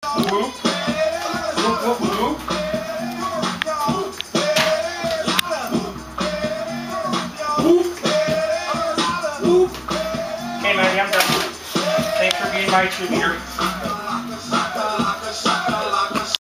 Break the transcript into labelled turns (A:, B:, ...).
A: Whoop. Whoop, whoop, whoop. Whoop. Whoop. Okay, Maddie, I'm done. Thanks for being my cheerleader.